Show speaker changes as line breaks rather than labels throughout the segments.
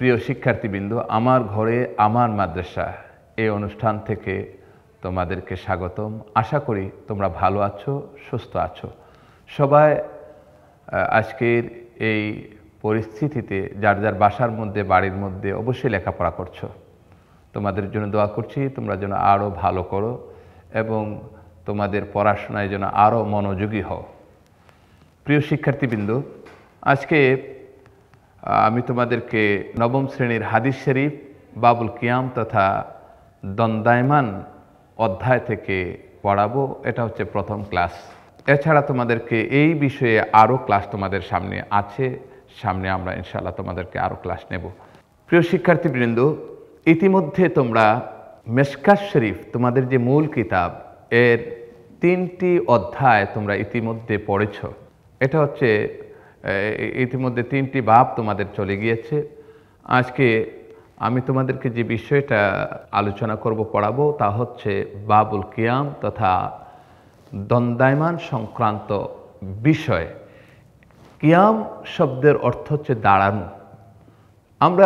প্রিয় শিক্ষার্থীবৃন্দ, আমার ঘরে আমার মাদ্রাসা এই অনুষ্ঠান থেকে তোমাদেরকে স্বাগতম। আশা করি তোমরা ভালো আছো, সুস্থ আছো। সবাই আজকের এই পরিস্থিতিতে যার যার বাসার মধ্যে, বাড়ির মধ্যে অবশ্যই লেখাপড়া করছো। তোমাদের জন্য দোয়া করছি, তোমরা যেন আরও ভালো করো এবং তোমাদের পড়াশোনায় যেন আরও মনোযোগী হও। প্রিয় শিক্ষার্থীবৃন্দ, আজকে আমি তোমাদেরকে নবম শ্রেণীর হাদিস শরীফ বাবুল কিয়াম তথা দন্দায়মান অধ্যায় থেকে পড়াবো। এটা হচ্ছে প্রথম ক্লাস। এছাড়া তোমাদেরকে এই বিষয়ে আরও ক্লাস তোমাদের সামনে আছে। সামনে আমরা ইনশাআল্লাহ তোমাদেরকে আরও ক্লাস নেব। প্রিয় শিক্ষার্থীবৃন্দ, ইতিমধ্যে তোমরা মেশকাত শরীফ, তোমাদের যে মূল কিতাব, এর 3টি অধ্যায় তোমরা ইতিমধ্যে পড়েছ। এটা হচ্ছে ইতিমধ্যে 3টি বাব তোমাদের চলে গিয়েছে। আজকে আমি তোমাদেরকে যে বিষয়টা আলোচনা করব, পড়াবো, তা হচ্ছে বাবুল কিয়াম তথা দন্দায়মান সংক্রান্ত বিষয়। কিয়াম শব্দের অর্থ হচ্ছে দাঁড়ানো। আমরা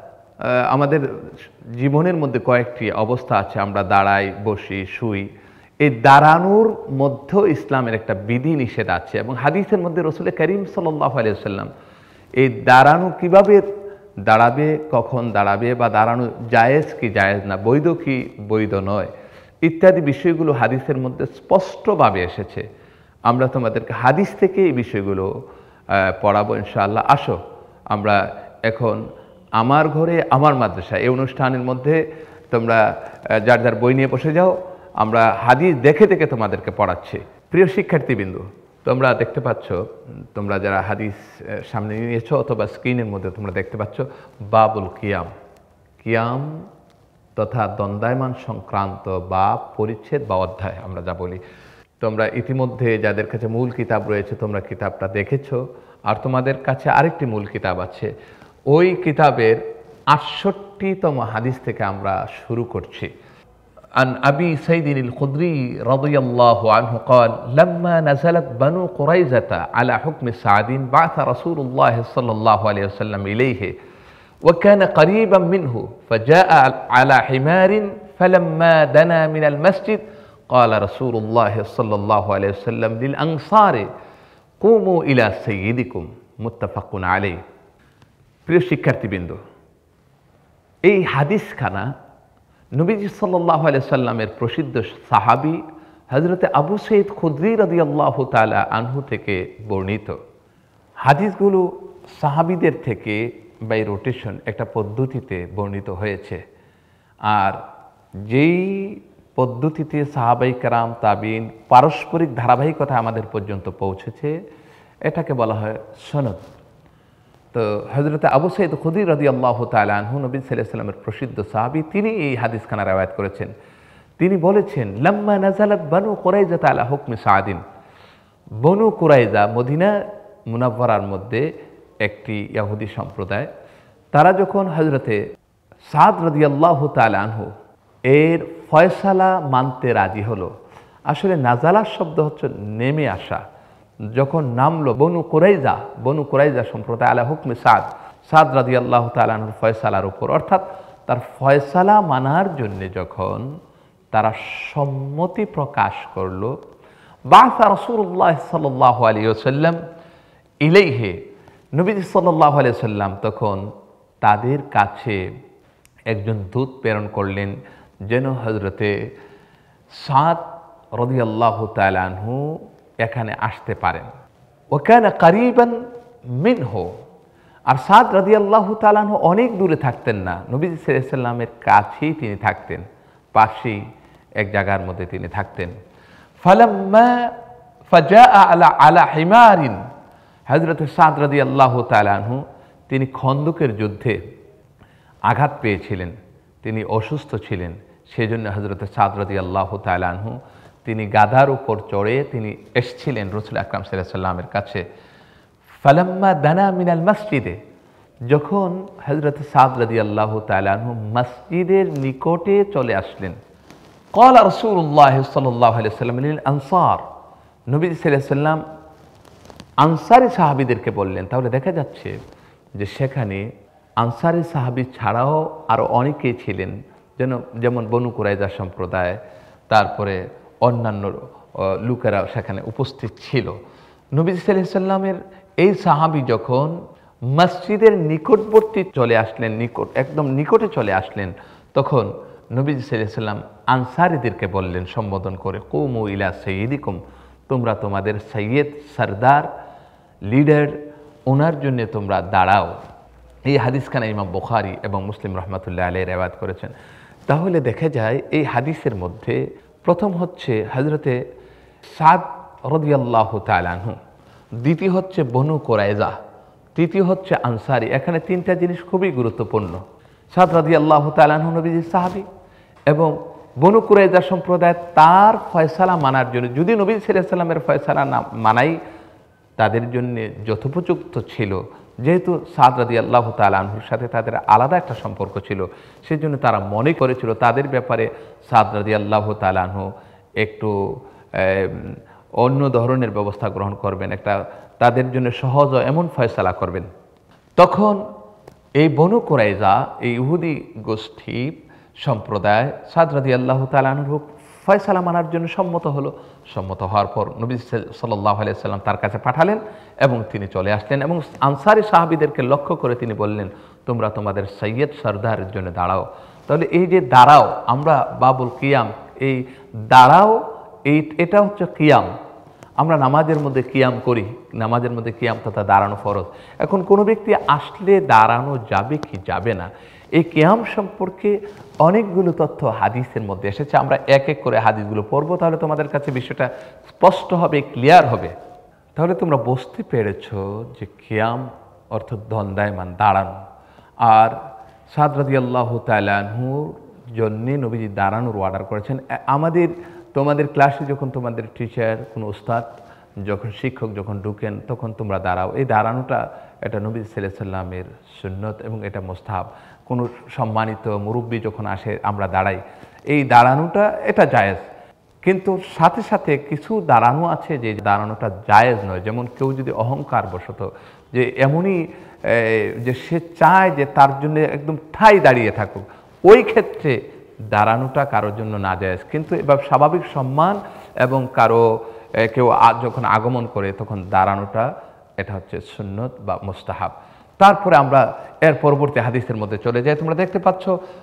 আমাদের জীবনের মধ্যে কয়েকটি অবস্থা আছে, আমরা দাঁড়াই, বসি, শুই। এই দাঁড়ানোর মধ্যেও ইসলামের একটা বিধি নিষেধ আছে এবং হাদিসের মধ্যে রাসূল করিম সাল্লাল্লাহু আলাইহি ওয়াসাল্লাম এই দাঁড়ানো কিভাবে দাঁড়াবে, কখন দাঁড়াবে, বা দাঁড়ানো জায়েজ কি জায়েজ না, বৈধ কি বৈধ নয়, ইত্যাদি বিষয়গুলো হাদিসের মধ্যে স্পষ্টভাবে এসেছে। আমরা তোমাদেরকে হাদিস থেকে এই বিষয়গুলো পড়াবো ইনশাআল্লাহ। আসো আমরা এখন আমার ঘরে আমার মাদ্রাসা এই অনুষ্ঠানের মধ্যে তোমরা যার যার বই নিয়ে বসে যাও। আমরা হাদিস দেখে দেখে তোমাদেরকে পড়াচ্ছি। প্রিয় শিক্ষার্থীবৃন্দ, তোমরা দেখতে পাচ্ছ, তোমরা যারা হাদিস সামনে নিয়েছো অথবা স্ক্রিনের মধ্যে তোমরা দেখতে পাচ্ছ বাবুল কিয়াম, কিয়াম তথা দন্দায়মান সংক্রান্ত বা পরিচ্ছেদ বা অধ্যায় আমরা যা বলি। তোমরা ইতিমধ্যে যাদের কাছে মূল কিতাব রয়েছে তোমরা কিতাবটা দেখেছো, আর তোমাদের কাছে আরেকটি মূল কিতাব আছে। ওই কিতাবের ৬৮তম হাদিস থেকে আমরা শুরু করছি। عن أبي سعيد الخدري رضي الله عنه قال لما نزلت بنو قريظة على حكم سعد بعث رسول الله صلى الله عليه وسلم إليه وكان قريبا منه فجاء على حمار فلما دنا من المسجد قال رسول الله صلى الله عليه وسلم للأنصار قوموا إلى سيدكم متفق عليه। প্রিয় শিক্ষার্থীবৃন্দ, এই হাদিসখানা নবীজি সাল্লাল্লাহু আলাইহি সাল্লামের প্রসিদ্ধ সাহাবী হযরতে আবু সাঈদ খুদরি রাদিয়াল্লাহু তাআলা আনহু থেকে বর্ণিত। হাদিসগুলো সাহাবীদের থেকে বাই রোটেশন একটা পদ্ধতিতে বর্ণিত হয়েছে, আর যেই পদ্ধতিতে সাহাবায়ে কেরাম, তাবিঈন পারস্পরিক ধারাবাহিকতা আমাদের পর্যন্ত পৌঁছেছে এটাকে বলা হয় সনদ। তো হযরতে আবু সাঈদ খুদরি রাদিয়াল্লাহু তাআলা আনহু নবী সাল্লাল্লাহু আলাইহি ওয়াসাল্লামের প্রসিদ্ধ সাহাবী, তিনি এই হাদিসখানা রওয়ায়াত করেছেন। তিনি বলেছেন লাম্মা নাযালাত বানু কুরাইজা আলা হুকমি সাদিন। বনু কুরাইজা মদিনা মুনাওয়ারার মধ্যে একটি ইহুদি সম্প্রদায়, তারা যখন হযরতে সাদ রাদিয়াল্লাহু তাআলা আনহু এর ফয়সালা মানতে রাজি হলো। আসলে নাজালা শব্দ হচ্ছে নেমে আসা। যখন নামলো বনু কুরাইজা সম্প্রদায় আলা হুকমে সাদ রাদিয়াল্লাহু তাআলা আনহুর ফয়সালার উপর, অর্থাৎ তার ফয়সালা মানার জন্য যখন তারা সম্মতি প্রকাশ করলো, বা'সা রাসূলুল্লাহ সাল্লাল্লাহু আলাইহি ওয়াসাল্লাম ইলাইহি, নবীজি সাল্লাল্লাহু আলাইহি ওয়াসাল্লাম তখন তাদের কাছে একজন দূত প্রেরণ করলেন যেন হযরতে সাদ রাদিয়াল্লাহু তাআলা আনহু এখানে আসতে পারেন। ওয়াকানা কারিবান মিনহু, আর সাদ রাদিয়াল্লাহু তাআলা আনহু অনেক দূরে থাকতেন না, নবী সাল্লাল্লাহু আলাইহি ওয়াসাল্লামের কাছেই তিনি থাকতেন, পাশেই এক জায়গার মধ্যে তিনি থাকতেন। ফালাম্মা ফাজাআ আলা হিমারিন, হযরত সাদ রাদিয়াল্লাহু তাআলা আনহু তিনি খন্দকের যুদ্ধে আঘাত পেয়েছিলেন, তিনি অসুস্থ ছিলেন। সেজন্য হযরত সাদ রাদিয়াল্লাহু তাআলা আনহু তিনি গাধার উপর চড়ে তিনি এসেছিলেন রাসূল আকরাম সাল্লাল্লাহু আলাইহি ওয়াসাল্লামের কাছে। ফালাম্মা দানা মিনাল মসজিদে, যখন হযরত সাদ রাদিয়াল্লাহু তাআলা আনহু মসজিদের নিকটে চলে আসলেন, ক্বালা রাসূলুল্লাহ সাল্লাল্লাহু আলাইহি ওয়াসাল্লাম লিল আনসার, নবী সাল্লাল্লাহু আলাইহি ওয়াসাল্লাম আনসারী সাহাবীদেরকে বললেন। তাহলে দেখা যাচ্ছে যে সেখানে আনসারী সাহাবী ছাড়াও আরও অনেকেই ছিলেন, যেমন বনু কুরাইজা সম্প্রদায়, তারপরে অন্যান্য লোকেরা সেখানে উপস্থিত ছিল। নবীজি সাল্লাল্লাহু আলাইহি সাল্লামের এই সাহাবী যখন মসজিদের নিকটবর্তী চলে আসলেন, একদম নিকটে চলে আসলেন, তখন নবীজি সাল্লাল্লাহু আলাইহি সাল্লাম আনসারীদেরকে বললেন সম্বোধন করে, কুমু ইলা সাইয়্যিদিকুম, তোমরা তোমাদের সৈয়দ, সরদার, লিডার, ওনার জন্য তোমরা দাঁড়াও। এই হাদিসখানা ইমাম বুখারী এবং মুসলিম রহমাতুল্লাহ আলাইহি রিওয়ায়াত করেছেন। তাহলে দেখা যায় এই হাদিসের মধ্যে প্রথম হচ্ছে হযরতে সাদ রাদিয়াল্লাহু তাআলা আনহু, দ্বিতীয় হচ্ছে বনু কুরাইজা, তৃতীয় হচ্ছে আনসারী। এখানে তিনটা জিনিস খুবই গুরুত্বপূর্ণ। সাদ রাদিয়াল্লাহু তাআলা আনহু নবীজির সাহাবী, এবং বনু কুরাইজা সম্প্রদায় তার ফয়সালা মানার জন্য, যদি নবী সাল্লাল্লাহু আলাইহি সাল্লামের ফয়সালা না মানাই তাদের জন্য যথোপযুক্ত ছিল, যেহেতু সাদ রাদিয়াল্লাহু তাআলা আনহুর সাথে তাদের আলাদা একটা সম্পর্ক ছিল, সেজন্য তারা মনে করেছিল তাদের ব্যাপারে সাদ রাদিয়াল্লাহু তাআলা আনহু একটু অন্য ধরনের ব্যবস্থা গ্রহণ করবেন, একটা তাদের জন্য সহজ এমন ফয়সালা করবেন। তখন এই বনু কুরাইজা, এই ইহুদি গোষ্ঠী সম্প্রদায় সাদ রাদিয়াল্লাহু তাআলা আনহুর ফয়সালা মানার জন্য সম্মত হলো। সম্মত হওয়ার পর নবী সাল্লাল্লাহু আলাইহি সাল্লাম তার কাছে পাঠালেন এবং তিনি চলে আসলেন এবং আনসারী সাহাবীদেরকে লক্ষ্য করে তিনি বললেন, তোমরা তোমাদের সৈয়দ সরদারের জন্য দাঁড়াও। তাহলে এই যে দাঁড়াও, আমরা বাবুল কিয়াম, এই দাঁড়াও, এটা হচ্ছে কিয়াম। আমরা নামাজের মধ্যে কিয়াম করি, নামাজের মধ্যে কিয়াম তথা দাঁড়ানো ফরজ। এখন কোনো ব্যক্তি আসলে দাঁড়ানো যাবে কি যাবে না, এই কিয়াম সম্পর্কে অনেকগুলো তথ্য হাদিসের মধ্যে এসেছে। আমরা এক এক করে হাদিসগুলো পড়বো, তাহলে তোমাদের কাছে বিষয়টা স্পষ্ট হবে, ক্লিয়ার হবে। তাহলে তোমরা বুঝতে পেরেছ যে কিয়াম অর্থ দণ্ডায়মান, দাঁড়ানো। আর সাদ রাদিয়াল্লাহু তাআলা আনহুর জন্যে নবীজি দাঁড়ানোর অর্ডার করেছেন। তোমাদের ক্লাসে যখন তোমাদের টিচার, কোনো উস্তাদ, যখন শিক্ষক যখন ঢুকেন তখন তোমরা দাঁড়াও। এই দাঁড়ানোটা এটা নবী সাল্লাল্লাহু আলাইহি সাল্লামের সুন্নত এবং এটা মুস্তাহাব। কোনো সম্মানিত মুরব্বী যখন আসে আমরা দাঁড়াই, এই দাঁড়ানোটা এটা জায়েজ। কিন্তু সাথে সাথে কিছু দাঁড়ানো আছে যে দাঁড়ানোটা জায়েজ নয়। যেমন কেউ যদি অহংকার বশত, যে এমনই যে সে চায় যে তার জন্য একদম ঠাই দাঁড়িয়ে থাকুক, ওই ক্ষেত্রে দাঁড়ানোটা কারোর জন্য না জায়েজ। কিন্তু এবার স্বাভাবিক সম্মান এবং কেউ যখন আগমন করে তখন দাঁড়ানোটা এটা হচ্ছে সুন্নত বা মুস্তাহাব। তারপরে আমরা এর পরবর্তী হাদিসের মধ্যে চলে যাই। তোমরা দেখতে পাচ্ছ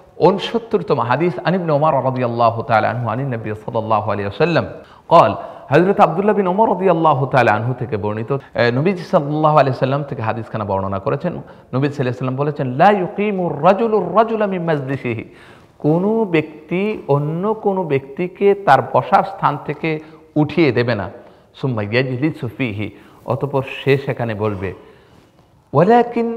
69তম হাদিস, আন ইবনে ওমর রাদিয়াল্লাহু তাআলা আনহু আন নবী সাল্লাল্লাহু আলাইহি ওয়াসাল্লাম قال, হযরত আব্দুল্লাহ বিন ওমর রাদিয়াল্লাহু তাআলা আনহু থেকে বর্ণিত, নবীজি সাল্লাল্লাহু আলাইহি ওয়াসাল্লাম থেকে হাদিসখানা বর্ণনা করেছেন। নবী সাল্লাল্লাহু আলাইহি ওয়াসাল্লাম বলেছেন, লা ইউকিমুর রাজুলা মিন মাজলিসিহি, কোনো ব্যক্তি অন্য কোনো ব্যক্তিকে তার বসার স্থান থেকে উঠিয়ে দেবে না। সুম্মা ইয়াজলিসু ফীহি, অতঃপর সে সেখানে বলবে, ওয়ালাকিন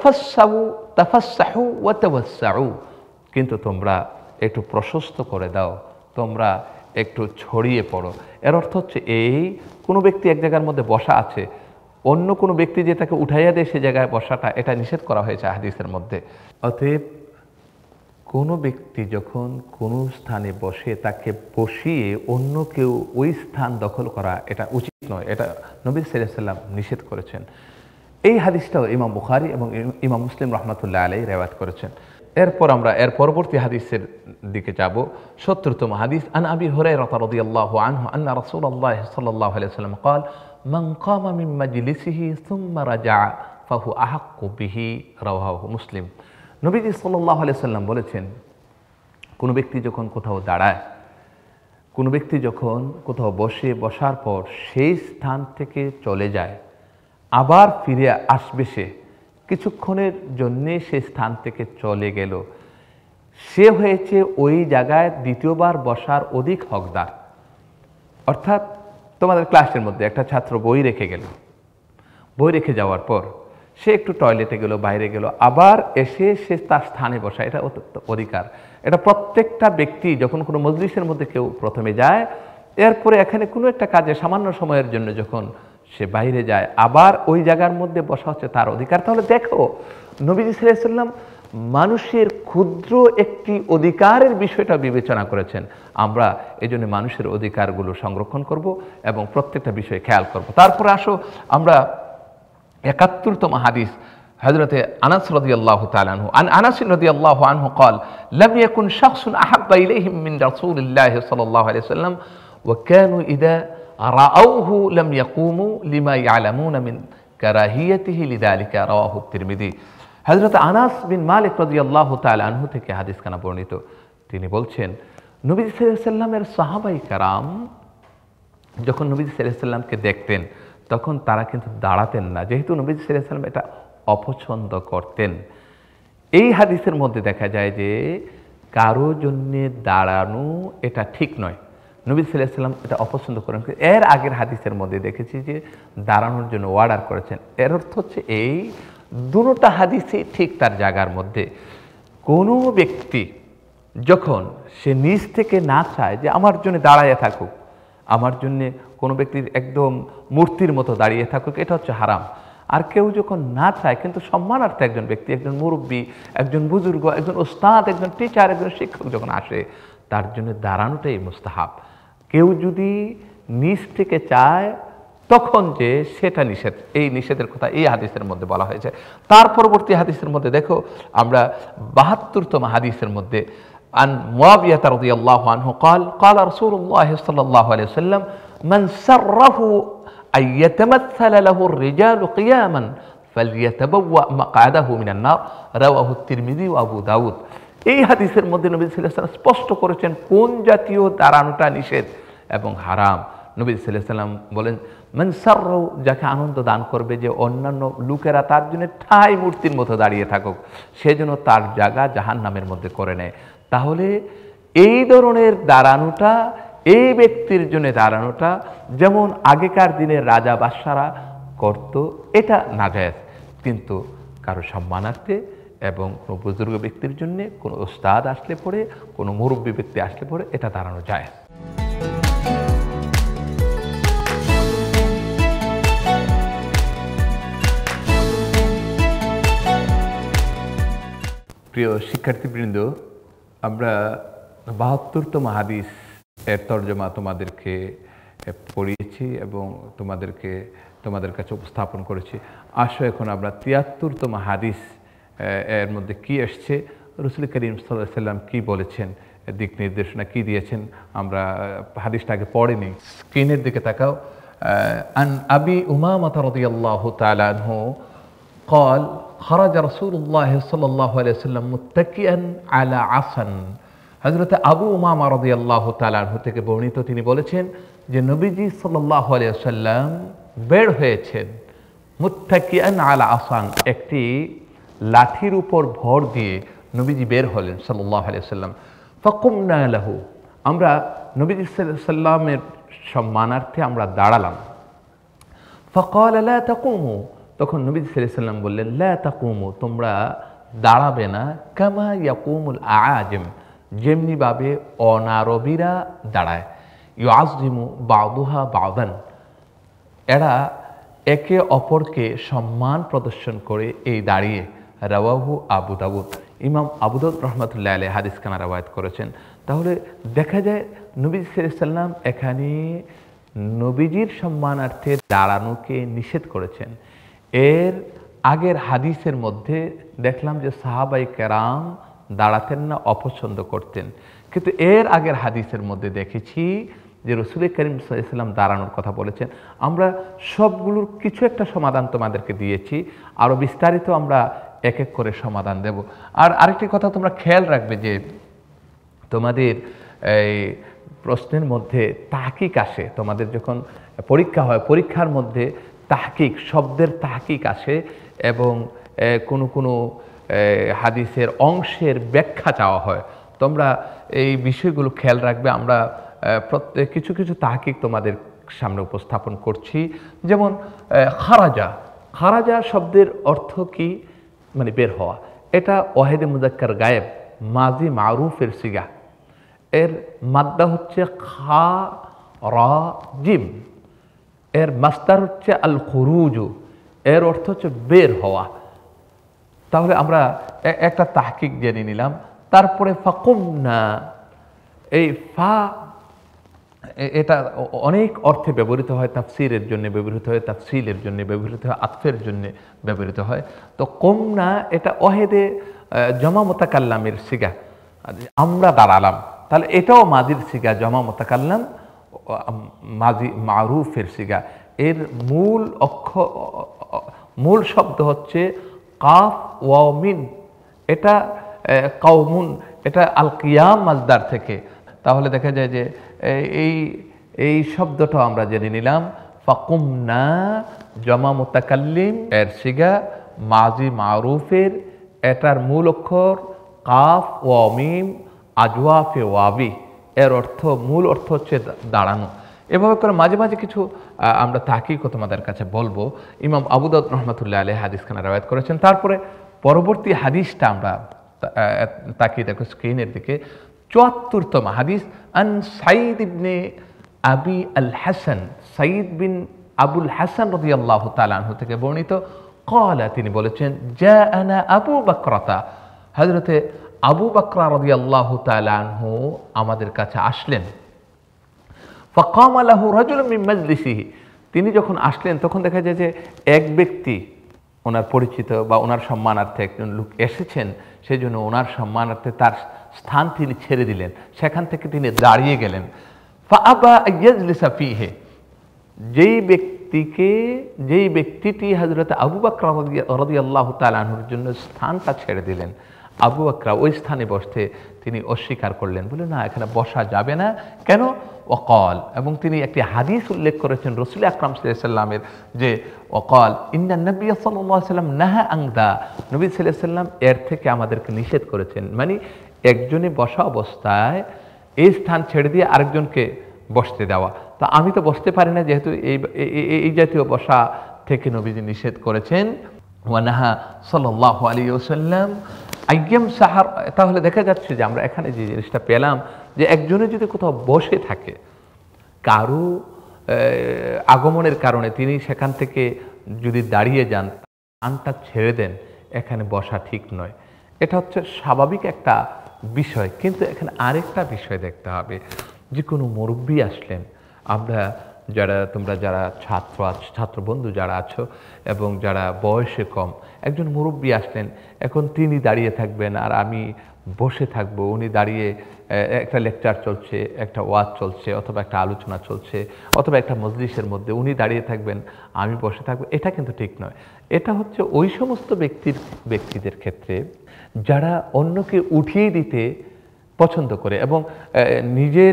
তাফাসসাহু ওয়া তাওয়াসসাউ, কিন্তু তোমরা একটু প্রশস্ত করে দাও, তোমরা একটু ছড়িয়ে পড়ো। এর অর্থ হচ্ছে এই, কোনো ব্যক্তি এক জায়গার মধ্যে বসা আছে, অন্য কোনো ব্যক্তি যে তাকে উঠাইয়া দেয় সে জায়গায় বসাটা, এটা নিষেধ করা হয়েছে হাদিসের মধ্যে। অতএব কোনো ব্যক্তি যখন কোনো স্থানে বসে তাকে বসিয়ে অন্য কেউ ওই স্থান দখল করা এটা উচিত নয়, এটা নবী সাল্লাল্লাহু আলাইহি ওয়াসাল্লাম নিষেধ করেছেন। এই হাদিসটাও ইমাম বুখারী এবং ইমাম মুসলিম রহমাতুল্লাহ আলাইহি রিওয়ায়াত করেছেন। এরপর আমরা এর পরবর্তী হাদিসের দিকে যাব। 70তম হাদিস, আন আবি হুরায়রা রাদিয়াল্লাহু আনহু আন্না রাসূলুল্লাহ সাল্লাল্লাহু আলাইহি ওয়াসাল্লাম قال من قام من مجلسه ثم رجع فهو أحق به, রাওয়াহু মুসলিম। নবীজি সাল্লাল্লাহু আলাইহি ওয়াসাল্লাম বলেছেন, কোনো ব্যক্তি যখন কোথাও দাঁড়ায়, কোনো ব্যক্তি যখন কোথাও বসার পর সেই স্থান থেকে চলে যায়, আবার ফিরে আসবে, সে কিছুক্ষণের জন্যে সে স্থান থেকে চলে গেল, সে হয়েছে ওই জায়গায় দ্বিতীয়বার বসার অধিক হকদার। অর্থাৎ তোমাদের ক্লাসের মধ্যে একটা ছাত্র বই রেখে গেল, বই রেখে যাওয়ার পর সে একটু টয়লেটে গেল, বাইরে গেল, আবার এসে সে তার স্থানে বসা, এটা অধিকার। এটা প্রত্যেকটা ব্যক্তি যখন কোনো মজলিসের মধ্যে কেউ প্রথমে যায়, এরপরে এখানে কোনো একটা কাজে সামান্য সময়ের জন্য যখন সে বাইরে যায়, আবার ওই জায়গার মধ্যে বসা হচ্ছে তার অধিকার। তাহলে দেখো, নবীজি সাল্লাল্লাহু আলাইহি ওয়াসাল্লাম মানুষের ক্ষুদ্র একটি অধিকারের বিষয়টা বিবেচনা করেছেন। আমরা এই জন্য মানুষের অধিকারগুলো সংরক্ষণ করব এবং প্রত্যেকটা বিষয়ে খেয়াল করব। তারপরে আসো আমরা 71তম হাদিস, حضرت أنس رضي الله تعالى عنه عن أنس رضي الله عنه قال لم يكن شخص أحب إليهم من رسول الله صلى الله عليه وسلم وكانوا إذا رأوه لم يقوموا لما يعلمون من كراهيته لذلك رواه الترمذي হযরত আনাস বিন মালিক রাদিয়াল্লাহু তাআলা আনহু থেকে হাদিস খানা বর্ণিত তিনি বলছেন নবী সাল্লাল্লাহু আলাইহি সাল্লামের সাহাবায়ে কেরাম যখন নবী সাল্লাল্লাহু আলাইহি সাল্লামকে দেখতেন তখন তারা কিন্তু দাঁড়াতেন না যেহেতু নবী সাল্লাল্লাহু আলাইহি সাল্লাম এটা অপছন্দ করতেন এই হাদিসের মধ্যে দেখা যায় যে কারো জন্য দাঁড়ানো এটা ঠিক নয় নবী সাল্লাল্লাহু আলাইহি সাল্লাম এটা অপছন্দ করেন এর আগের হাদিসের মধ্যে দেখেছি যে দাঁড়ানোর জন্য অর্ডার করেছেন এর অর্থ হচ্ছে এই দুটোটা হাদিসই ঠিক তার জায়গার মধ্যে কোনো ব্যক্তি যখন সে নিজ থেকে না চায় যে আমার জন্য দাঁড়াইয়া থাকুক আমার জন্য কোনো ব্যক্তির একদম মূর্তির মতো দাঁড়িয়ে থাকুক এটা হচ্ছে হারাম আর কেউ যখন না চায় কিন্তু সম্মানার্থে একজন ব্যক্তি একজন মুরব্বী একজন বুজুর্গ একজন ওস্তাদ একজন টিচার একজন শিক্ষক যখন আসে তার জন্য দাঁড়ানোটাই মুস্তাহাব কেউ যদি নিজ থেকে চায় তখন যে সেটা নিষেধ এই নিষেধের কথা এই হাদিসের মধ্যে বলা হয়েছে তার পরবর্তী হাদিসের মধ্যে দেখো আমরা ৭২তম হাদিসের মধ্যে عن معاوية رضي الله عنه قال قال رسول الله صلى الله عليه وسلم من سره أن يتمثل له الرجال قياما فليتبوأ مقعده من النار رواه الترمذي وأبو داود এই হাদিসের মধ্যে নবী সাল্লাল্লাহু আলাইহি ওয়াসাল্লাম স্পষ্ট করেছেন কোন জাতীয় দাঁড়ানোটা নিষেধ এবং হারাম নবী সাল্লাল্লাহু আলাইহি ওয়াসাল্লাম বলেন মান সাররাহু যাকে আনন্দ দান করবে যে অন্যান্য লোকেরা তার জন্য ঠাই মূর্তির মতো দাঁড়িয়ে থাকুক সেজন্য তার জায়গা জাহান্নামের মধ্যে করে নেয় তাহলে এই ধরনের দাঁড়ানোটা এই ব্যক্তির জন্য দাঁড়ানোটা যেমন আগেকার দিনের রাজা বাদশারা করত এটা নাজায়েজ কিন্তু কারো সম্মানার্থে এবং কোনো বুজুর্গ ব্যক্তির জন্য কোনো ওস্তাদ আসলে পরে কোনো মুরব্বী ব্যক্তি আসলে পরে এটা দাঁড়ানো যায় প্রিয় শিক্ষার্থীবৃন্দ আমরা ৭২তম হাদিস এর তরজমা তোমাদেরকে পড়িয়েছি এবং তোমাদের কাছে উপস্থাপন করেছি আসো এখন আমরা ৭৩তম হাদিস এর মধ্যে কি আসছে রাসূল করিম সাল্লাল্লাহু আলাইহি ওয়াসাল্লাম কি বলেছেন দিক নির্দেশনা কি দিয়েছেন আমরা হাদিসটা আগে পড়িনি স্ক্রিনের দিকে তাকাও আন আবি উমামা রাদিয়াল্লাহু তাআলা আনহু قال خرج رسول الله صلى الله عليه وسلم متكئا على عصا হযরত আবু উমামা রাদিয়াল্লাহু তাআলা আনহু থেকে বর্ণিত তিনি বলেছেন যে নবীজি সাল্লাল্লাহু আলাইহি ওয়াসাল্লাম বের হয়েছেন মুত্তাকিয়ান আলা আসান একটি লাঠির উপর ভর দিয়ে নবীজি বের হলেন সাল্লাল্লাহু আলাইহি ওয়াসাল্লাম ফাকুমনা লাহু আমরা নবীজি সাল্লাল্লাহু আলাইহি ওয়াসাল্লামের সম্মানার্থে আমরা দাঁড়ালাম ফাকাল লা তাকুমু তখন নবী সাল্লাল্লাহু আলাইহি ওয়াসাল্লাম বললেন লা তাকুমু তোমরা দাঁড়াবে না কামা ইয়াকুমুল আআজিম যেমনি ভাবে অনারবীরা দাঁড়ায় ইউআযিমু বা'দুহা বা'দান এরা একে অপরকে সম্মান প্রদর্শন করে এই দাঁড়িয়ে রাওয়াহু আবু দাউদ ইমাম আবু দাউদ রাহমাতুল্লাহি আলাইহি হাদিস খানা রওয়ায়াত করেছেন তাহলে দেখা যায় নবী সাল্লাল্লাহু আলাইহি ওয়াসাল্লাম এখানে নবীজির সম্মানার্থে দাঁড়ানোকে নিষেধ করেছেন এর আগের হাদিসের মধ্যে দেখলাম যে সাহাবায়ে কেরাম দাঁড়াতেন না অপছন্দ করতেন কিন্তু এর আগের হাদিসের মধ্যে দেখেছি যে রাসূল করিম সাল্লাল্লাহু আলাইহি ওয়াসাল্লাম দাঁড়ানোর কথা বলেছেন আমরা সবগুলোর কিছু একটা সমাধান তোমাদেরকে দিয়েছি আরও বিস্তারিত আমরা এক এক করে সমাধান দেব আর আরেকটি কথা তোমরা খেয়াল রাখবে যে তোমাদের এই প্রশ্নের মধ্যে তাহকিক আসে তোমাদের যখন পরীক্ষা হয় পরীক্ষার মধ্যে তাহকিক শব্দের তাহকিক আসে এবং কোনো কোনো হাদিসের অংশের ব্যাখ্যা চাওয়া হয় তোমরা এই বিষয়গুলো খেয়াল রাখবে আমরা প্রত্যেক কিছু কিছু তাহকিক তোমাদের সামনে উপস্থাপন করছি যেমন খারাজা শব্দের অর্থ কি মানে বের হওয়া এটা ওয়াহিদে মুযাক্কার গায়েব মাজি মারুফের সিগা এর মাদ্দা হচ্ছে খা রা জিম এর মাস্তার হচ্ছে আল খুরুজু এর অর্থ হচ্ছে বের হওয়া তাহলে আমরা একটা তাহকিক জেনে নিলাম তারপরে ফাকুমনা এই ফা এটা অনেক অর্থে ব্যবহৃত হয়, তাফসিরের জন্য ব্যবহৃত হয়, তাফসিলের জন্য ব্যবহৃত হয়, আতফের জন্য ব্যবহৃত হয়। তো কুমনা এটা ওয়াহেদে জমা মুতাকাল্লামের সিগা, আমরা দাঁড়ালাম, তাহলে এটাও মাদির সিগা, জমা মুতাকাল্লাম মাজি মারুফের সিগা। এর মূল শব্দ হচ্ছে কাফ ওয়া মিন, এটা কাউমুন, এটা আল কিয়াম মাজদার থেকে। তাহলে দেখা যায় যে এই শব্দটাও আমরা জেনে নিলাম। ফাকুমনা জমা মুতাকাল্লিম এর সিগা মাজি মারুফের, এটার মূল অক্ষর কাফ ওয়া মিম আজওয়াফে ওয়াবি, এর মূল অর্থ হচ্ছে দাঁড়ানো। এভাবে করে মাঝে মাঝে কিছু আমরা তাহকিকও তোমাদের কাছে বলবো। ইমাম আবু দাউদ রহমাতুল্লাহ আলাইহি হাদিসখানা রওয়ায়াত করেছেন। তারপরে পরবর্তী হাদিসটা আমরা তাকিয়ে দেখো স্ক্রিনের দিকে, ৭৪তম হাদিস। আন সাঈদ ইবনে আবি আল হাসান, সাঈদ বিন আবুল হাসান রাদিয়াল্লাহু তাআলা আনহু থেকে বর্ণিত, ক্বালা, তিনি বলেছেন, জাআনা আবু বকরতা, হযরতে আবু বকর রাদিয়াল্লাহু তাআলা আনহু আমাদের কাছে আসলেন। ফাকামা লাহু রাজুলুম মিন মাজলিসিহি, তিনি যখন আসলেন তখন দেখা যায় যে এক ব্যক্তি, ওনার পরিচিত বা ওনার সম্মানার্থে একজন লোক এসেছেন, সেই জন্য ওনার সম্মানার্থে তার স্থান তিনি ছেড়ে দিলেন, সেখান থেকে তিনি দাঁড়িয়ে গেলেন। ফাআবা ইয়াজলিসা ফিহি, যেই ব্যক্তিটি হযরত আবু বকর রাদিয়াল্লাহু তাআলা আনহুর জন্য স্থানটা ছেড়ে দিলেন, আবু বকর ওই স্থানে বসতে তিনি অস্বীকার করলেন, বলে না, এখানে বসা যাবে না। কেন? ওয়াকাল, এবং তিনি একটি হাদিস উল্লেখ করেছেন রাসূল আকরাম সাল্লাল্লাহু আলাইহি ওয়াসাল্লামের, যে ওয়াকাল ইন্নান নবী সাল্লাল্লাহু আলাইহি ওয়াসাল্লাম নাহা আন দা, নবী সাল্লাল্লাহু আলাইহি ওয়াসাল্লাম এর থেকে আমাদেরকে নিষেধ করেছেন। মানে একজনে বসা অবস্থায় এই স্থান ছেড়ে দিয়ে আরেকজনকে বসতে দেওয়া। তো আমি তো বসতে পারি না, যেহেতু এই জাতীয় বসা থেকে নবীজি নিষেধ করেছেন। ওয়ানাহা সাল্লাল্লাহু আলাইহি ওয়াসাল্লাম আইয়াম সাহার। তাহলে দেখা যাচ্ছে যে আমরা এখানে যে জিনিসটা পেলাম, যে একজনে যদি কোথাও বসে থাকে, কারো আগমনের কারণে তিনি সেখান থেকে যদি দাঁড়িয়ে যান, স্থানটা ছেড়ে দেন, এখানে বসা ঠিক নয়। এটা হচ্ছে স্বাভাবিক একটা বিষয়। কিন্তু এখানে আরেকটা বিষয় দেখতে হবে, যে কোনো মুরব্বী আসলেন, তোমরা যারা ছাত্র বন্ধু যারা আছো এবং যারা বয়সে কম, একজন মুরব্বী আসলেন, এখন তিনি দাঁড়িয়ে থাকবেন আর আমি বসে থাকবো। উনি দাঁড়িয়ে, একটা লেকচার চলছে, একটা ওয়াজ চলছে, অথবা একটা আলোচনা চলছে, অথবা একটা মজলিসের মধ্যে উনি দাঁড়িয়ে থাকবেন, আমি বসে থাকবো, এটা কিন্তু ঠিক নয়। এটা হচ্ছে ওই সমস্ত ব্যক্তিদের ক্ষেত্রে যারা অন্যকে উঠিয়ে দিতে পছন্দ করে এবং নিজের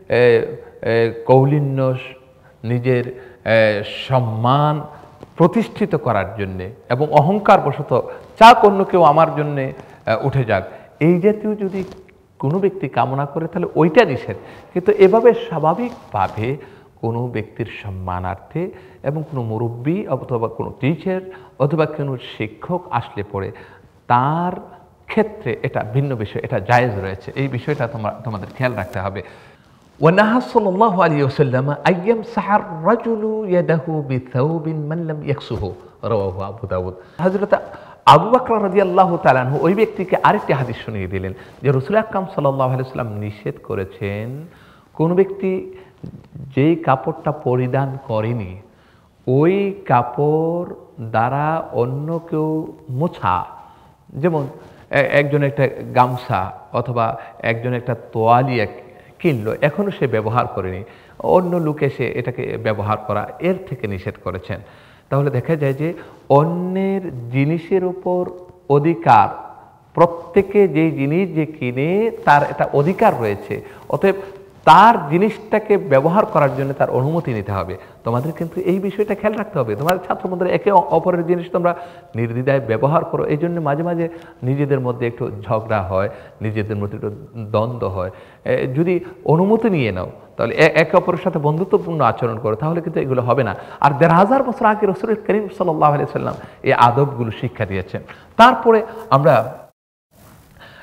কৌলিন্য, নিজের সম্মান প্রতিষ্ঠিত করার জন্যে এবং অহংকার বশত চাক অন্য কেউ আমার জন্যে উঠে যাক, এই জাতীয় যদি কোনো ব্যক্তি কামনা করে, তাহলে ওইটা নিষেধ। কিন্তু এভাবে স্বাভাবিকভাবে কোনো ব্যক্তির সম্মানার্থে এবং কোনো মুরব্বী অথবা কোনো টিচার অথবা কোনো শিক্ষক আসলে পড়ে, তার ক্ষেত্রে এটা ভিন্ন বিষয়, এটা জায়েজ রয়েছে। এই বিষয়টা তোমাদের খেয়াল রাখতে হবে। ونهى صلى الله عليه وسلم أن يمسح الرجل يده بثوب من لم يكسه رواه أبو داود। হযরত আবু বকর রাদিয়াল্লাহু তাআলা আনহু ওই ব্যক্তিকে আরেকটি হাদিস শুনিয়ে দিলেন, যে রাসূল আকরাম সাল্লাল্লাহু আলাইহি ওয়াসাল্লাম নিষেধ করেছেন, কোন ব্যক্তি যেই কাপড়টা পরিধান করেনি ওই কাপড় দ্বারা অন্য কেউ মোছা, যেমন একজন একটা গামছা অথবা একজন একটা তোয়ালিয়া কিনলো, এখনও সে ব্যবহার করেনি, অন্য লোক এসে এটাকে ব্যবহার করা, এর থেকে নিষেধ করেছেন। তাহলে দেখা যায় যে অন্যের জিনিসের উপর অধিকার, প্রত্যেকে যে জিনিস যে কিনে তার একটা অধিকার রয়েছে, অতএব তার জিনিসটাকে ব্যবহার করার জন্য তার অনুমতি নিতে হবে। তোমাদের কিন্তু এই বিষয়টা খেয়াল রাখতে হবে। তোমাদের ছাত্রবন্ধুরা একে অপরের জিনিস তোমরা নির্দ্বিধায় ব্যবহার করো, এই জন্য মাঝে মাঝে নিজেদের মধ্যে একটু ঝগড়া হয়, নিজেদের মধ্যে একটু দ্বন্দ্ব হয়। যদি অনুমতি নিয়ে নাও, তাহলে একে অপরের সাথে বন্ধুত্বপূর্ণ আচরণ করো, তাহলে কিন্তু এগুলো হবে না। আর ১৫০০ বছর আগে রাসূল করিম সাল্লাল্লাহু আলাইহি ওয়াসাল্লাম এই আদবগুলো শিক্ষা দিয়েছেন। তারপরে আমরা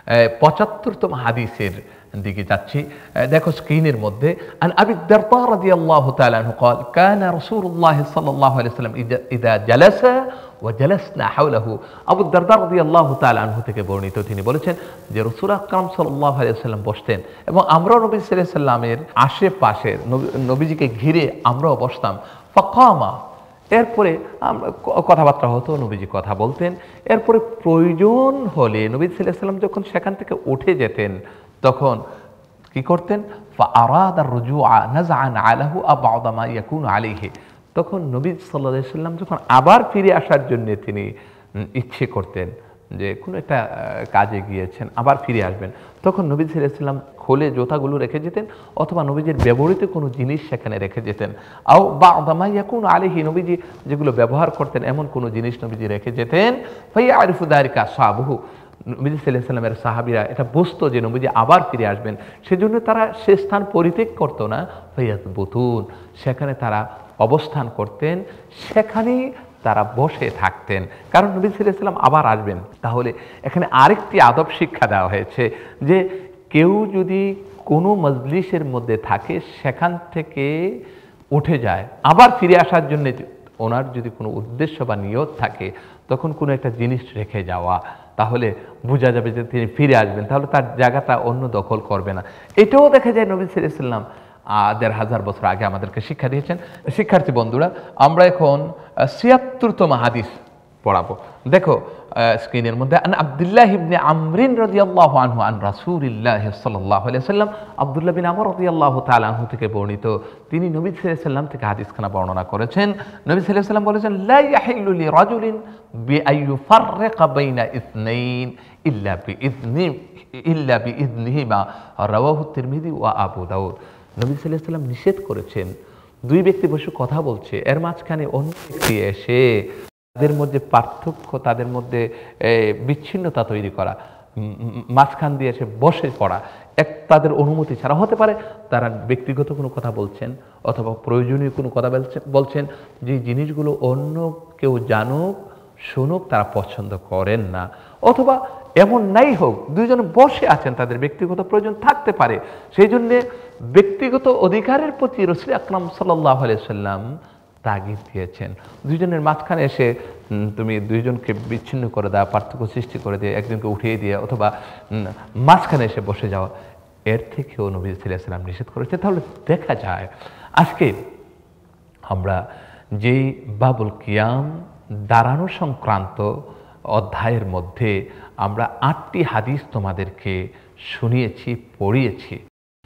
75তম হাদিসের দিকে যাচ্ছি। দেখো স্ক্রিনের মধ্যে, আন আবি দারদা রাদিয়াল্লাহু তাআলা আনহু قال كان رسول الله صلى الله عليه وسلم اذا جلس وجلسنا حوله। আবু দারদা রাদিয়াল্লাহু তাআলা আনহু থেকে বর্ণিত, তিনি বলেছেন যে রাসূল আকরাম সাল্লাল্লাহু আলাইহি ওয়াসাল্লাম বসতেন এবং আমরা নবী সাল্লাল্লাহু আলাইহি ওয়াসাল্লামের আশেপাশে নবীজিকে ঘিরে আমরাও বসতাম। ফাকামা, এরপরে কথাবার্তা হতো, নবীজি কথা বলতেন। এরপরে প্রয়োজন হলে নবী সাল্লাল্লাহু আলাইহি ওয়াসাল্লাম যখন সেখান থেকে উঠে যেতেন তখন কি করতেন? ফাআরাদা আর-রুজুআ নাযআন আলাহু আবআদ মা ইয়াকুনু আলাইহি। তখন নবী সাল্লাল্লাহু আলাইহি ওয়াসাল্লাম যখন আবার ফিরে আসার জন্য তিনি ইচ্ছে করতেন যে কোনো একটা কাজে গিয়েছেন আবার ফিরে আসবেন, তখন নবী সাল্লাল্লাহু আলাইহি ওয়াসাল্লাম খোলে জুতাগুলো রেখে যেতেন অথবা নবীজির ব্যবহৃত কোনো জিনিস সেখানে রেখে যেতেন। আও বা'দ মা ইয়াকুনু আলাইহি, নবীজি যেগুলো ব্যবহার করতেন এমন কোনো জিনিস নবীজি রেখে যেতেন। ফায়ারিফু যালিকা আসহাবুহু, নবী সাল্লাল্লাহু আলাইহি ওয়াসাল্লামের সাহাবীরা এটা বুঝতো যে নবীজি আবার ফিরে আসবেন, সেজন্য তারা সে স্থান পরিত্যাগ করতো না। ফায়াতবুতুন, সেখানে তারা অবস্থান করতেন, সেখানেই তারা বসে থাকতেন, কারণ নবী সাল্লাল্লাহু আলাইহি ওয়াসাল্লাম আবার আসবেন। তাহলে এখানে আরেকটি আদব শিক্ষা দেওয়া হয়েছে যে কেউ যদি কোনো মজলিসের মধ্যে থাকে সেখান থেকে উঠে যায় আবার ফিরে আসার জন্য, ওনার যদি কোনো উদ্দেশ্য বা নিয়ত থাকে তখন কোনো একটা জিনিস রেখে যাওয়া, তাহলে বোঝা যাবে যে তিনি ফিরে আসবেন, তাহলে তার জায়গাটা অন্য দখল করবে না। এটাও দেখা যায় নবী সাল্লাল্লাহু আলাইহি ওয়াসাল্লাম ১৫০০ বছর আগে আমাদেরকে শিক্ষা দিয়েছেন। শিক্ষার্থী বন্ধুরা, আমরা এখন ৭৬তম হাদিস পড়াবো। দেখো স্ক্রিনের মধ্যে, আন আব্দুল্লাহ ইবনে আমরিন রাদিয়াল্লাহু আনহু আন রাসূলিল্লাহি সাল্লাল্লাহু আলাইহি ওয়াসাল্লাম, আব্দুল্লাহ বিন আমর রাদিয়াল্লাহু তাআলা আনহু থেকে বর্ণিত, তিনি নবী সাল্লাল্লাহু আলাইহি ওয়াসাল্লাম থেকে হাদিসখানা বর্ণনা করেছেন। নবী সাল্লাল্লাহু আলাইহি ওয়াসাল্লাম বলেছেন, লা ইয়াহিল্লু লিরাজুলিন বিআইয়ুফাররিকা বাইনা ইসনাইন ইল্লা বিইذনিহিমা, রাওয়াহু তিরমিযি ওয়া আবু দাউদ। নবী সাল্লাল্লাহু আলাইহি ওয়াসাল্লাম নিষেধ করেছেন, দুই ব্যক্তি বসে কথা বলছে, এর মাঝখানে অন্য ব্যক্তি এসে তাদের মধ্যে পার্থক্য, তাদের মধ্যে বিচ্ছিন্নতা তৈরি করা, মাঝখান দিয়ে এসে বসে পড়া তাদের অনুমতি ছাড়া। হতে পারে তারা ব্যক্তিগত কোনো কথা বলছেন অথবা প্রয়োজনীয় কোনো কথা বলছেন, যে জিনিসগুলো অন্য কেউ জানুক শুনুক তারা পছন্দ করেন না, অথবা এমন নাই হোক দুইজনে বসে আছেন, তাদের ব্যক্তিগত প্রয়োজন থাকতে পারে, সেই জন্যে ব্যক্তিগত অধিকারের প্রতি রাসূল আকরাম সাল্লাল্লাহু আলাইহি ওয়াসাল্লাম তাগিদ দিয়েছেন। দুইজনের মাঝখানে এসে তুমি দুইজনকে বিচ্ছিন্ন করে দেওয়া, পার্থক্য সৃষ্টি করে দিয়ে একজনকে উঠিয়ে দিয়ে অথবা মাঝখানে এসে বসে যাওয়া, এর থেকেও নবী সাল্লাল্লাহু আলাইহি ওয়াসাল্লাম নিষেধ করেছে। তাহলে দেখা যায় আজকে আমরা যেই বাবুল কিয়াম দাঁড়ানো সংক্রান্ত অধ্যায়ের মধ্যে আমরা ৮টি হাদিস তোমাদেরকে শুনিয়েছি, পড়িয়েছি।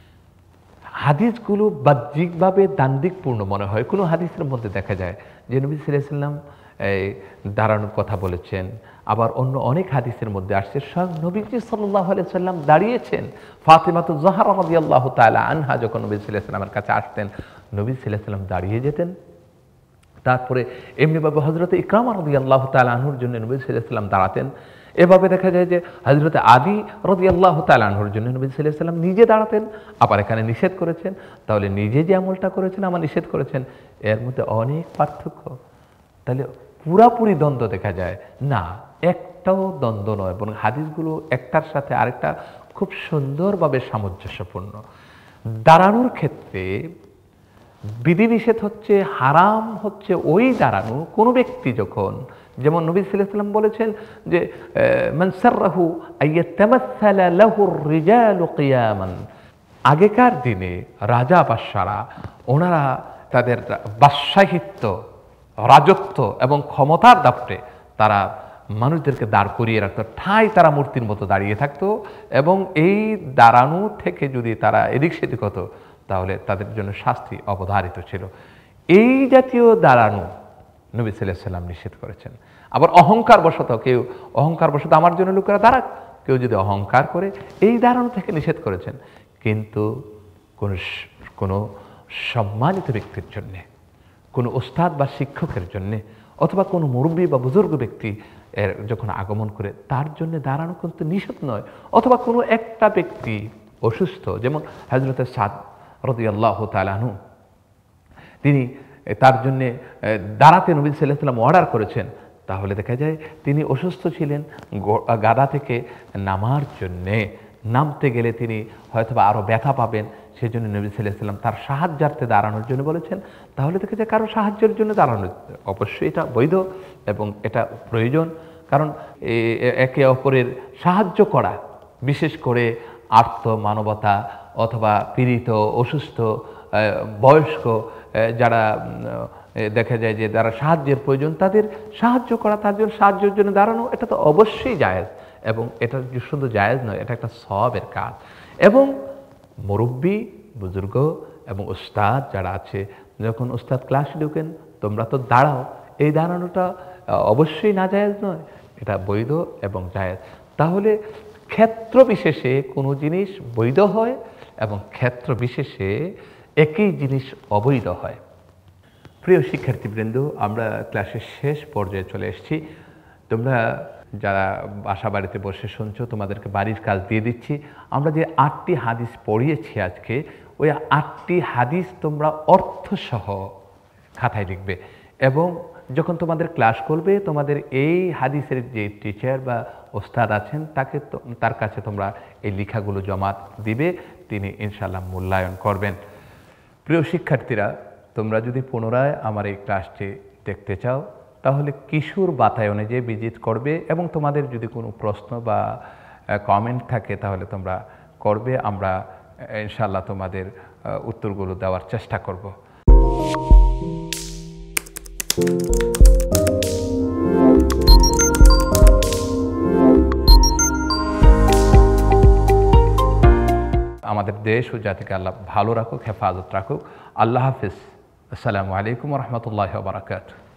হাদিসগুলো বাহ্যিকভাবে দান্দিকপূর্ণ মনে হয়। কোনো হাদিসের মধ্যে দেখা যায় যে নবী সাল্লাল্লাহু আলাইহি ওয়াসাল্লাম দাঁড়ানোর কথা বলেছেন, আবার অন্য অনেক হাদিসের মধ্যে আসছে স্বয়ং নবীজি সাল্লাল্লাহু আলাইহি ওয়াসাল্লাম দাঁড়িয়েছেন। ফাতিমাতু যাহরা রাদিয়াল্লাহু তাআলা আনহা যখন নবী সাল্লাল্লাহু আলাইহি ওয়াসাল্লামের কাছে আসতেন, নবী সাল্লাল্লাহু আলাইহি ওয়াসাল্লাম দাঁড়িয়ে যেতেন। তারপরে এমনিভাবে হযরত ইকরামা রাদিয়াল্লাহু তাআলা আনহুর জন্য নবী সাল্লাল্লাহু আলাইহি ওয়াসাল্লাম দাঁড়াতেন। এভাবে দেখা যায় যে হযরত আলী রাদিয়াল্লাহু তাআলা আনহুর জন্য নবী সাল্লাল্লাহু আলাইহি ওয়াসাল্লাম নিজে দাঁড়াতেন। আবার এখানে নিষেধ করেছেন, তাহলে নিজে যে আমলটা করেছেন আমার নিষেধ করেছেন, এর মধ্যে অনেক পার্থক্য। তাহলে পুরাপুরি দ্বন্দ্ব দেখা যায় না, একটাও দ্বন্দ্ব নয়, বরং হাদিসগুলো একটার সাথে আরেকটা খুব সুন্দরভাবে সামঞ্জস্যপূর্ণ। দাঁড়ানোর ক্ষেত্রে বিধিনিষেধ হচ্ছে, হারাম হচ্ছে ওই দাঁড়ানো কোনো ব্যক্তি যখন, যেমন নবী সাল্লাল্লাহু আলাইহি ওয়াসাল্লাম বলেছেন যে মান সাররাহু আইয়াতামাসসালা লাহুর রিজালু কিয়ামান। আগেকার দিনে রাজা বাদশারা ওনারা তাদের বাদশাহিত্ব, রাজত্ব এবং ক্ষমতার দাপটে তারা মানুষদেরকে দাঁড় করিয়ে রাখতো, ঠাই তারা মূর্তির মতো দাঁড়িয়ে থাকতো, এবং এই দাঁড়ানো থেকে যদি তারা এদিক সেদিক হতো তাহলে তাদের জন্য শাস্তি অবধারিত ছিল। এই জাতীয় দাঁড়ানো নবী সাল্লাল্লাহু আলাইহি ওয়াসাল্লাম নিষেধ করেছেন। আবার অহংকার বশত কেউ অহংকার বশত আমার জন্য লোকেরা দাঁড়াক, কেউ যদি অহংকার করে এই দাঁড়ানো থেকে নিষেধ করেছেন। কিন্তু কোনো সম্মানিত ব্যক্তির জন্যে, কোনো ওস্তাদ বা শিক্ষকের জন্যে, অথবা কোনো মুরব্বী বা বুজুর্গ ব্যক্তি এর যখন আগমন করে তার জন্য দাঁড়ানো কিন্তু নিষেধ নয়। অথবা কোনো একটা ব্যক্তি অসুস্থ, যেমন হযরত সাদ রাদিয়াল্লাহু তাআলা আনহু, তিনি তার জন্যে দাঁড়াতে নবী সাল্লাল্লাহু আলাইহি ওয়াসাল্লাম অর্ডার করেছেন, তাহলে দেখা যায় তিনি অসুস্থ ছিলেন, গাদা থেকে নামার জন্যে, নামতে গেলে তিনি হয়তোবা আরও ব্যথা পাবেন, সেই জন্য নবী সাল্লাল্লাহু আলাইহি ওয়াসাল্লাম তার সাহায্যার্থে দাঁড়ানোর জন্য বলেছেন। তাহলে দেখা যায় কারো সাহায্যের জন্য দাঁড়ানো অবশ্যই এটা বৈধ এবং এটা প্রয়োজন, কারণ একে অপরের সাহায্য করা, বিশেষ করে আর্ত মানবতা অথবা পীড়িত, অসুস্থ, বয়স্ক যারা দেখা যায় যে যারা সাহায্যের প্রয়োজন, তাদের সাহায্য করা, তাদের সাহায্যের জন্য দাঁড়ানো, এটা তো অবশ্যই জায়েজ, এবং এটা শুধু জায়েজ নয়, এটা একটা সওয়াবের কাজ। এবং মুরব্বী, বুজুর্গ এবং উস্তাদ যারা আছে, যখন উস্তাদ ক্লাসে ঢুকেন তোমরা তো দাঁড়াও, এই দাঁড়ানোটা অবশ্যই না জায়েজ নয়, এটা বৈধ এবং জায়েজ। তাহলে ক্ষেত্র বিশেষে কোনো জিনিস বৈধ হয় এবং ক্ষেত্র বিশেষে একই জিনিস অবৈধ হয়। প্রিয় শিক্ষার্থীবৃন্দ, আমরা ক্লাসের শেষ পর্যায়ে চলে এসেছি। তোমরা যারা বাসা বাড়িতে বসে শুনছো, তোমাদেরকে বাড়ির কাজ দিয়ে দিচ্ছি। আমরা যে 8টি হাদিস পড়িয়েছি আজকে, ওই 8টি হাদিস তোমরা অর্থসহ খাতায় লিখবে, এবং যখন তোমাদের ক্লাস করবে, তোমাদের এই হাদিসের যে টিচার বা ওস্তাদ আছেন তার কাছে তোমরা এই লেখাগুলো জমা দিবে, তিনি ইনশাআল্লাহ মূল্যায়ন করবেন। প্রিয় শিক্ষার্থীরা, তোমরা যদি পুনরায় আমার এই ক্লাসটি দেখতে চাও, তাহলে কিশোর বাতায়নে যে ভিজিট করবে, এবং তোমাদের যদি কোনো প্রশ্ন বা কমেন্ট থাকে তাহলে তোমরা করবে, আমরা ইনশাআল্লাহ তোমাদের উত্তরগুলো দেওয়ার চেষ্টা করব। আমাদের দেশ ও জাতিকে আল্লাহ ভালো রাখুক, হেফাজত রাখুক। আল্লাহ হাফিজ। আসসালামু আলাইকুম ওয়া রাহমাতুল্লাহি ওয়া বারাকাতুহু।